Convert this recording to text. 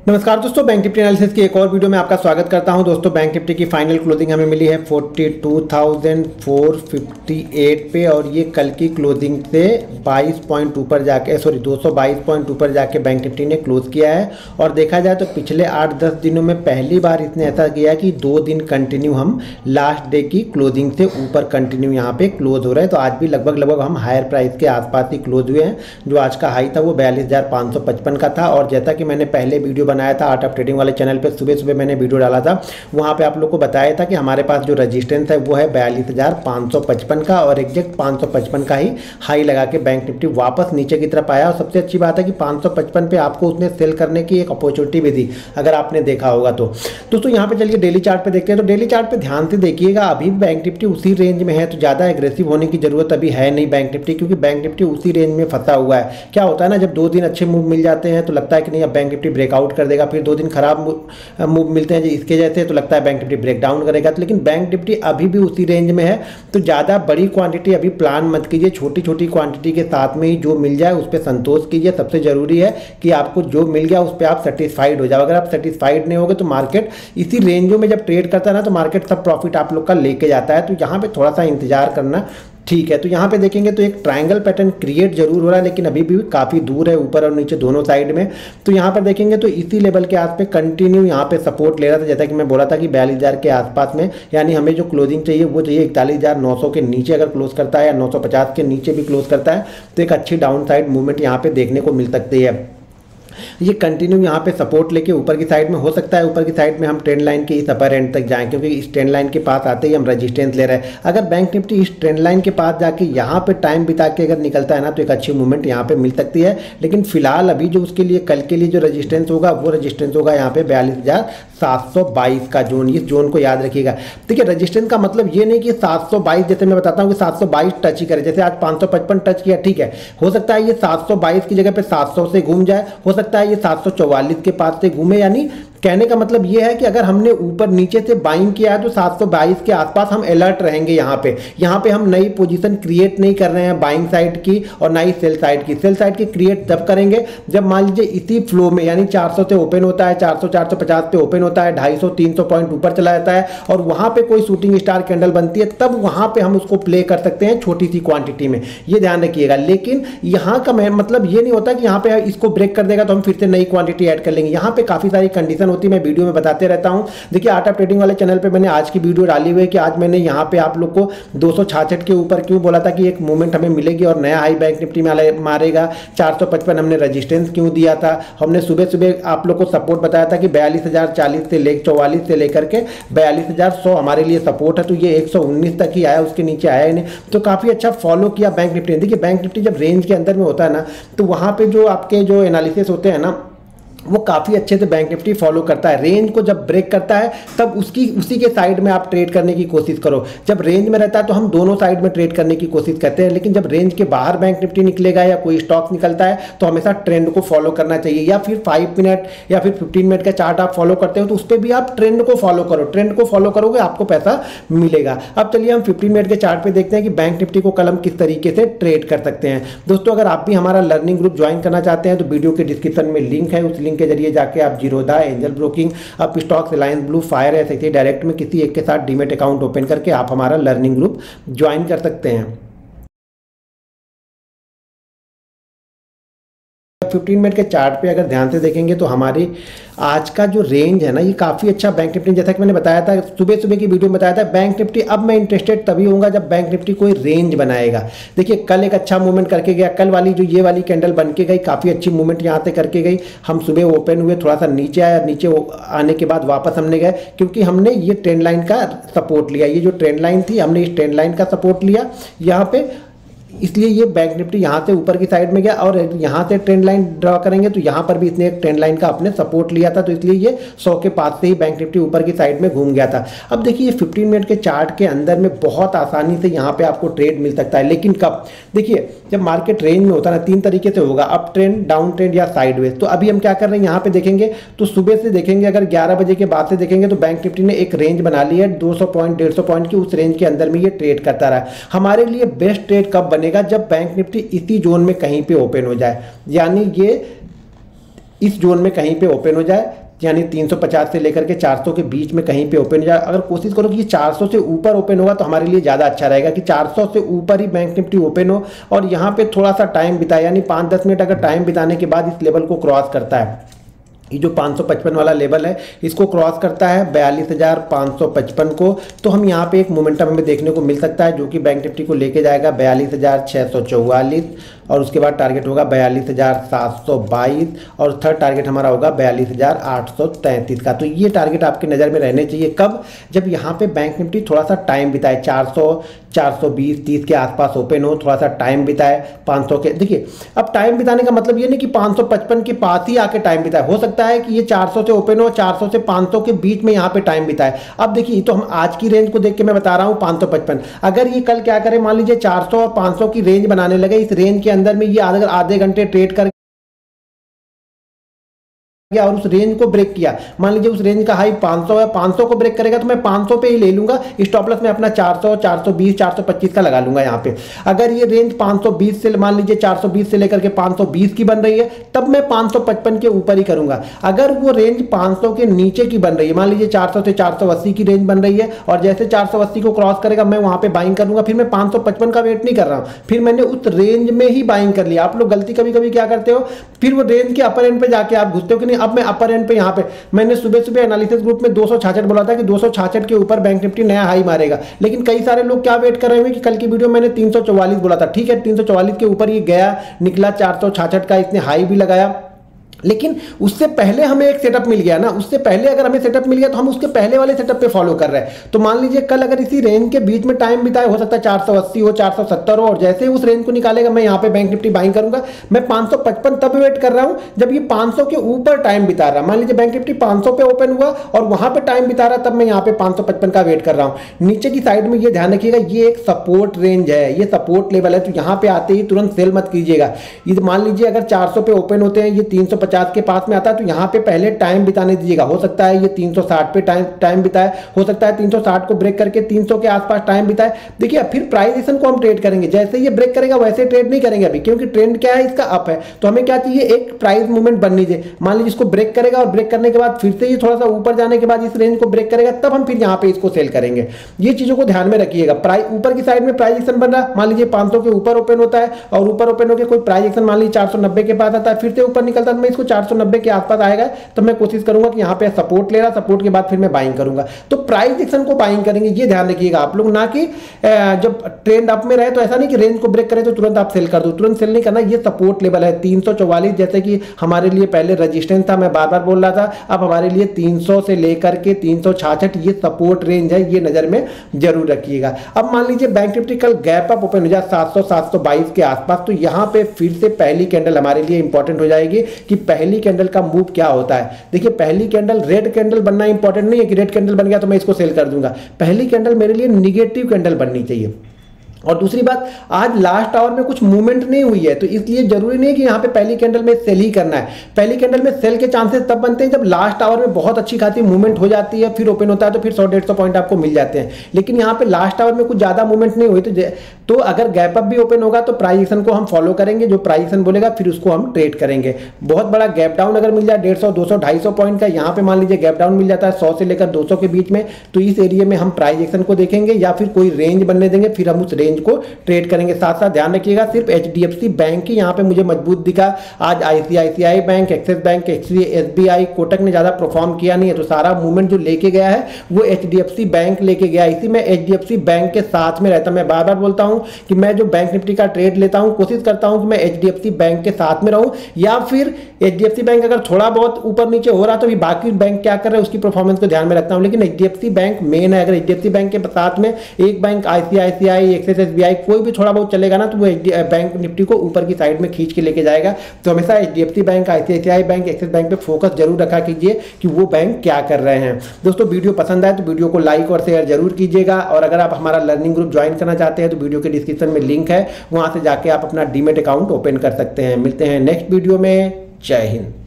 नमस्कार दोस्तों, bank Nifty analysis की एक और वीडियो में आपका स्वागत करता हूं। दोस्तों, बैंक निफ्टी की फाइनल क्लोजिंग हमें मिली है 42,458 पे और ये कल की क्लोजिंग से 22 पॉइंट ऊपर जाके 222 पॉइंट ऊपर जाके बैंक निफ्टी ने क्लोज किया है। और देखा जाए तो पिछले 8-10 दिनों में पहली बार इसने ऐसा किया कि 2 दिन कंटिन्यू हम लास्ट डे की क्लोजिंग से ऊपर कंटिन्यू यहाँ पे क्लोज हो रहे हैं। तो आज भी लगभग हम हायर प्राइस के आसपास ही क्लोज हुए हैं। जो आज का हाई था वो 42,555 का था। और जैसा कि मैंने पहले वीडियो बनाया था आर्ट ऑफ ट्रेडिंग वाले चैनल पे, सुबह मैंने वीडियो डाला था, वहां पे आप लोग को बताया था कि हमारे पास जो रेजिस्टेंस है वो है 42,555 का और एग्जैक्ट 555 का ही हाई लगा के बैंक निफ्टी वापस नीचे की तरफ आया। और सबसे अच्छी बात है कि 555 पे आपको उसने सेल करने की एक अपॉर्चुनिटी भी दी, अगर आपने देखा होगा तो। दोस्तों यहाँ पे चलिए डेली चार्ट पे देखते हैं। तो डेली चार्ट पे ध्यान से देखिएगा, अभी बैंक निफ्टी उसी रेंज में है, तो ज़्यादा एग्रेसिव होने की जरूरत अभी है नहीं बैंक निफ्टी, क्योंकि बैंक निफ्टी उसी रेंज में फंसा हुआ है। क्या होता है ना, जब 2 दिन अच्छे मूव मिल जाते हैं तो लगता है कि नहीं अब बैंक निफ्टी ब्रेकआउट कर देगा, फिर 2 दिन खराब मूव मिलते हैं इसके जैसे तो लगता है बैंक निफ्टी ब्रेक डाउन करेगा। तो लेकिन बैंक निफ्टी अभी भी उसी रेंज में है, तो ज़्यादा बड़ी क्वांटिटी अभी प्लान मत कीजिए। छोटी छोटी क्वांटिटी के साथ में ही जो मिल जाए उस पर संतोष कीजिए। सबसे जरूरी है कि आपको जो मिल गया उस पर आप सेटिस्फाइड हो जाओ। अगर आप सेटिस्फाइड नहीं होगे तो मार्केट इसी रेंजों में जब ट्रेड करता है ना, तो मार्केट सब प्रॉफिट आप लोग का लेके जाता है। तो यहाँ पे थोड़ा सा इंतजार करना ठीक है। तो यहाँ पे देखेंगे तो एक ट्रायंगल पैटर्न क्रिएट जरूर हो रहा है, लेकिन अभी भी काफ़ी दूर है ऊपर और नीचे दोनों साइड में। तो यहाँ पर देखेंगे तो इसी लेवल के आस पे कंटिन्यू यहाँ पे सपोर्ट ले रहा था, जैसा कि मैं बोला था कि 42,000 के आसपास में, यानी हमें जो क्लोजिंग चाहिए वो चाहिए 41,900 के नीचे अगर क्लोज करता है या 950 के नीचे भी क्लोज करता है तो एक अच्छी डाउन साइड मूवमेंट यहाँ पे देखने को मिल सकती है। ये कंटिन्यू यहाँ पे सपोर्ट लेके ऊपर की साइड में हो सकता है, ऊपर की साइड में हम ट्रेंड लाइन के इस अपर एंड तक जाएं, क्योंकि इस ट्रेंड लाइन के पास आते ही हम रेजिस्टेंस ले रहे हैं। अगर बैंक निफ्टी इस ट्रेंड लाइन के पास जाके यहाँ पे टाइम बिता के अगर निकलता है ना, तो एक अच्छी मूवमेंट यहाँ पे मिल सकती है। लेकिन फिलहाल अभी जो उसके लिए कल के लिए जो रेजिस्टेंस होगा वो रेजिस्टेंस होगा यहाँ पे 42,722 का जोन। इस जोन को याद रखिएगा। देखिए, रेजिस्टेंस का मतलब ये नहीं कि 722, जैसे मैं बताता हूँ कि 722 टच ही करे, जैसे आज 555 टच किया, ठीक है, हो सकता है ये 722 की जगह पे 700 से घूम जाए, हो सकता है ये 744 के पास से घूमे। यानी कहने का मतलब ये है कि अगर हमने ऊपर नीचे से बाइंग किया है तो 722 के आसपास हम अलर्ट रहेंगे। यहाँ पे हम नई पोजीशन क्रिएट नहीं कर रहे हैं बाइंग साइड की और ना ही सेल साइड की। सेल साइड की क्रिएट तब करेंगे जब मान लीजिए इसी फ्लो में, यानी 400 से ओपन होता है, 400 450 पे ओपन होता है, 250 300 पॉइंट ऊपर चला जाता है और वहां पे कोई शूटिंग स्टार कैंडल बनती है, तब वहां पे हम उसको प्ले कर सकते हैं छोटी सी क्वांटिटी में। ये ध्यान रखिएगा। लेकिन यहाँ का मतलब ये नहीं होता कि यहाँ पे इसको ब्रेक कर देगा तो हम फिर से नई क्वांटिटी ऐड कर लेंगे। यहाँ पे काफी सारी कंडीशन होती है, मैं वीडियो में बताते रहता हूं। देखिए, आर्ट ऑफ ट्रेडिंग वाले चैनल पे मैंने आज की वीडियो डाली हुई है कि आज मैंने यहाँ पे आप लोग को 266 के ऊपर क्यों बोला था कि एक मूवमेंट हमें मिलेगी और नया हाई बैंक निफ्टी में मारेगा। 455 हमने रेजिस्टेंस क्यों दिया था। हमने सुबह आप लोग को सपोर्ट बताया था कि 42,040 से 44 से लेकर के 42,100 हमारे लिए सपोर्ट है। तो ये 119 तक ही आया, उसके नीचे आया ही नहीं। तो काफी अच्छा फॉलो किया बैंक निफ्टी ने। देखिए, बैंक निफ्टी जब रेंज के अंदर में होता है ना, तो वहां पे जो आपके जो एनालिसिस होते हैं ना, वो काफ़ी अच्छे से बैंक निफ्टी फॉलो करता है। रेंज को जब ब्रेक करता है तब उसी के साइड में आप ट्रेड करने की कोशिश करो। जब रेंज में रहता है तो हम दोनों साइड में ट्रेड करने की कोशिश करते हैं, लेकिन जब रेंज के बाहर बैंक निफ्टी निकलेगा या कोई स्टॉक निकलता है तो हमेशा ट्रेंड को फॉलो करना चाहिए। या फिर 5 मिनट या फिर 15 मिनट का चार्ट आप फॉलो करते हो तो उस पर भी आप ट्रेंड को फॉलो करो। ट्रेंड को फॉलो करोगे आपको पैसा मिलेगा। अब चलिए हम 15 मिनट के चार्ट पे देखते हैं कि बैंक निफ्टी को कल हम किस तरीके से ट्रेड कर सकते हैं। दोस्तों, अगर आप भी हमारा लर्निंग ग्रुप ज्वाइन करना चाहते हैं तो वीडियो के डिस्क्रिप्शन में लिंक है, उस लिंक के जरिए जाके आप Zerodha, Angel Broking, Upstox, Reliance Blue, Fire ऐसे डायरेक्ट में किसी एक के साथ डीमेट अकाउंट ओपन करके आप हमारा लर्निंग ग्रुप ज्वाइन कर सकते हैं। 15 मिनट के चार्ट पे अगर ध्यान से देखेंगे तो हमारी आज का जो रेंज है ना, ये काफ़ी अच्छा बैंक निफ्टी, जैसा कि मैंने बताया था सुबह की वीडियो में बताया था, बैंक निफ्टी अब मैं इंटरेस्टेड तभी होऊंगा जब बैंक निफ्टी कोई रेंज बनाएगा। देखिए, कल एक अच्छा मूवमेंट करके गया। कल वाली जो ये वाली कैंडल बन के गई, काफ़ी अच्छी मूवमेंट यहाँ से करके गई। हम सुबह ओपन हुए, थोड़ा सा नीचे आया, नीचे आने के बाद वापस हमने गए क्योंकि हमने ये ट्रेंड लाइन का सपोर्ट लिया। ये जो ट्रेंड लाइन थी, हमने इस ट्रेंड लाइन का सपोर्ट लिया यहाँ पे, इसलिए ये बैंक निफ्टी यहाँ से ऊपर की साइड में गया। और यहाँ से ट्रेंड लाइन ड्रॉ करेंगे तो यहाँ पर भी इसने एक ट्रेंड लाइन का अपने सपोर्ट लिया था, तो इसलिए ये 100 के पास से ही बैंक निफ्टी ऊपर की साइड में घूम गया था। अब देखिए, ये 15 मिनट के चार्ट के अंदर में बहुत आसानी से यहाँ पे आपको ट्रेड मिल सकता है। लेकिन कब? देखिए, जब मार्केट रेंज में होता है ना, 3 तरीके से होगा, अप ट्रेंड, डाउन ट्रेंड या साइडवेज। तो अभी हम क्या कर रहे हैं, यहाँ पे देखेंगे तो सुबह से देखेंगे, अगर 11 बजे के बाद से देखेंगे तो बैंक निफ्टी ने एक रेंज बना ली है 200 पॉइंट 150 पॉइंट की। उस रेंज के अंदर में ये ट्रेड करता रहा। हमारे लिए बेस्ट ट्रेड कब बनेगा? जब बैंक निफ्टी इसी जोन में कहीं पे ओपन हो जाए, यानी ये इस जोन में कहीं पे ओपन हो जाए, यानी 350 से लेकर के 400 के बीच में कहीं पे ओपन हो जाए। अगर कोशिश करो कि ये 400 से ऊपर ओपन होगा तो हमारे लिए ज़्यादा अच्छा रहेगा कि 400 से ऊपर ही बैंक निफ्टी ओपन हो और यहाँ पे थोड़ा सा टाइम बिताए, यानी 5-10 मिनट अगर टाइम बिताने के बाद इस लेवल को क्रॉस करता है, ये जो 555 वाला लेवल है इसको क्रॉस करता है 42,555 को, तो हम यहाँ पे एक मोमेंटम हमें देखने को मिल सकता है जो कि बैंक निफ्टी को लेके जाएगा 42,644 और उसके बाद टारगेट होगा 42,722 और थर्ड टारगेट हमारा होगा 42,833 का। तो ये टारगेट आपके नज़र में रहने चाहिए। कब? जब यहाँ पे बैंक निफ्टी थोड़ा सा टाइम बिताए, 400, 420, 30 के आसपास ओपन हो, थोड़ा सा टाइम बिताए 500 के। देखिए अब टाइम बिताने का मतलब ये नहीं कि 555 के पास ही आके टाइम बिताए, हो सकता है कि ये 400 से ओपन हो, 400 से 500 के बीच में यहाँ पे टाइम बिताए। अब देखिए तो हम आज की रेंज को देख के मैं बता रहा हूँ 555, अगर ये कल क्या करे, मान लीजिए 400 और 500 की रेंज बनाने लगे, इस रेंज के अंदर में ये अगर आधे घंटे ट्रेड कर और उस रेंज को ब्रेक किया, मान लीजिए उस रेंज का हाई 500 है, 500 को ब्रेक करेगा तो मैं 500 पे ही ले लूंगा, स्टॉप लॉस में अपना 400, 420, 425 का लगा लूंगा यहाँ पे। अगर ये रेंज 520 से मान लीजिए 420 से लेकर के 520 की बन रही है तब मैं 555 के ऊपर ही करूंगा। अगर वो रेंज 500 के नीचे की बन रही है, मान लीजिए 400 से 480 की रेंज बन रही है और जैसे 480 को क्रॉस करेगा मैं वहां पे बाइंग करूंगा, फिर मैं 555 का वेट नहीं कर रहा हूं, फिर मैंने उस रेंज में ही बाइंग कर लिया। आप लोग गलती कभी कभी क्या करते हो, फिर वो रेंज के अपर एंड पे जाके आप घुसते हो कि नहीं अब मैं अपर एंड पे, यहाँ पे मैंने सुबह एनालिसिस ग्रुप में 266 बोला था कि 266 के ऊपर बैंक निफ्टी नया हाई मारेगा, लेकिन कई सारे लोग क्या वेट कर रहे हैं कि कल की वीडियो मैंने 344 बोला था, ठीक है 344 के ऊपर ये गया, निकला 466 का, इसने हाई भी लगाया, लेकिन उससे पहले हमें एक सेटअप मिल गया ना, उससे पहले अगर हमें सेटअप मिल गया तो हम उसके पहले वाले सेटअप पे फॉलो कर रहे हैं। तो मान लीजिए कल अगर इसी रेंज के बीच में टाइम बिताए, हो सकता है 480 हो, 470 हो, और जैसे ही उस रेंज को निकालेगा मैं यहाँ पे बैंक निफ्टी बाइंग करूंगा। मैं 555 तब वेट कर रहा हूं जब ये 500 के ऊपर टाइम बिता रहा, मान लीजिए बैंक निफ्टी 500 पे ओपन हुआ और वहां पे टाइम बिता रहा, तब मैं यहाँ पे 555 का वेट कर रहा हूं। नीचे की साइड में ये ध्यान रखिएगा, ये एक सपोर्ट रेंज है, ये सपोर्ट लेवल है, तो यहाँ पे आते ही तुरंत सेल मत कीजिएगा। ये मान लीजिए अगर 400 पे ओपन होते हैं, ये 350 के पास में आता है तो यहाँ पे पहले टाइम बिताने दीजिएगा। हो सकता है ये 360 पे टाइम बिताए, हो सकता है 360 को ब्रेक करके 300 के आसपास टाइम बिताए। देखिए फिर प्राइस एक्शन को हम ट्रेड करेंगे, जैसे ये ब्रेक करेगा वैसे ट्रेड नहीं करेंगे अभी, क्योंकि ट्रेंड क्या है इसका अप है। तो हमें क्या चाहिए, एक प्राइस मूवमेंट बननी चाहिए। मान लीजिए इसको ब्रेक करेगा और ब्रेक करने के बाद फिर से ये थोड़ा सा ऊपर जाने के बाद इस रेंज को ब्रेक करेगा, तब हम फिर यहाँ पे इसको सेल करेंगे। ये चीजों को ध्यान में रखिएगा। प्राइस ऊपर की साइड में प्राइस एक्शन बन रहा, मान लीजिए 500 के ऊपर ओपन होता है और ऊपर ओपन होकर कोई प्राइस एक्शन मान लीजिए 490 के पास आता है, फिर से ऊपर निकलता है, मैं इसको 490 के आसपास आएगा तो मैं कोशिश करूंगा कि यहाँ पे सपोर्ट ले रहा, सपोर्ट के बाद फिर मैं बाइंग करूंगा। तो प्राइस एक्शन को बाइंग करेंगे, ये ध्यान रखिएगा आप लोग, ना कि जब ट्रेंड अप में रहे तो ऐसा नहीं कि रेंज को ब्रेक करे तो तुरंत आप सेल कर दो, तुरंत सेल नहीं करना। ये सपोर्ट लेवल है 344, जैसे कि हमारे लिए पहले रजिस्टेंस था, मैं बार बार बोल रहा था, अब हमारे लिए 300 से लेकर के 366 ये सपोर्ट रेंज है, ये नजर में जरूर रखिएगा। अब मान लीजिए बैंक निफ्टी कल गैप अप ओपन हो जाए 700 722 के आसपास, तो यहाँ पे फिर से पहली कैंडल हमारे लिए इंपॉर्टेंट हो जाएगी कि पहली कैंडल का मूव क्या होता है। देखिए पहली कैंडल रेड कैंडल बनना इंपॉर्टेंट नहीं है कि रेड कैंडल बन गया तो मैं इसको सेल कर दूंगा। पहली कैंडल मेरे लिए निगेटिव कैंडल बननी चाहिए। और दूसरी बात, आज लास्ट आवर में कुछ मूवमेंट नहीं हुई है, तो इसलिए जरूरी नहीं कि यहाँ पे पहली कैंडल में सेल ही करना है। पहली कैंडल में सेल के चांसेस तब बनते हैं जब लास्ट आवर में बहुत अच्छी खासी मूवमेंट हो जाती है, फिर ओपन होता है तो फिर 100-150 पॉइंट आपको मिल जाते हैं। लेकिन यहाँ पे लास्ट आवर में कुछ ज्यादा मूवमेंट नहीं हुई, तो अगर गैप अप भी ओपन होगा तो प्राइस एक्शन को हम फॉलो करेंगे, जो प्राइस एक्शन बोलेगा फिर उसको हम ट्रेड करेंगे। बहुत बड़ा गैप डाउन अगर मिल जाए 150, 200, 250 पॉइंट का, यहाँ पे मान लीजिए गैप डाउन मिल जाता है 100 से लेकर 200 के बीच में, तो इस एरिया में हम प्राइस एक्शन को देखेंगे या फिर कोई रेंज बनने देंगे, फिर हम उस रेंज को ट्रेड करेंगे। साथ साथ ध्यान रखिएगा, सिर्फ एचडीएफसी बैंक ही यहाँ पे मुझे मजबूत दिखा। आज ICICI bank, Axis bank, SBI, Kotak ने ज्यादा परफॉर्म किया नहीं है, तो सारा मूवमेंट जो लेके गया है वो एचडीएफसी बैंक लेके गया। इसी में एचडीएफसी बैंक के साथ में रहता। मैं बार बार बोलता हूं कि मैं जो बैंक निफ्टी का ट्रेड लेता हूं कोशिश करता हूं कि मैं एचडीएफसी बैंक के साथ में रहूं, या फिर एचडीएफसी बैंक अगर थोड़ा बहुत ऊपर नीचे हो रहा तो भी बाकी बैंक क्या कर रहे हैं उसकी परफॉर्मेंस को ध्यान में रखता हूं, लेकिन एचडीएफसी बैंक मेन है। अगर एचडीएफसी बैंक के साथ में एक बैंक आईसीआईसीआई, एक्सिस, एसबीआई कोई भी थोड़ा बहुत चलेगा ना तो वो बैंक निफ्टी को ऊपर की साइड में खींच के लेके जाएगा। तो हमेशा HDFC bank, ICICI bank, Axis bank पे फोकस जरूर रखा कीजिए कि वो बैंक क्या कर रहे हैं। दोस्तों वीडियो पसंद आए तो वीडियो को लाइक और शेयर जरूर कीजिएगा, और अगर आप हमारा लर्निंग ग्रुप ज्वाइन करना चाहते हैं तो वीडियो के डिस्क्रिप्शन में लिंक है, वहां से जाके आप अपना डीमैट अकाउंट ओपन कर सकते हैं। मिलते हैं नेक्स्ट वीडियो में। जय हिंद।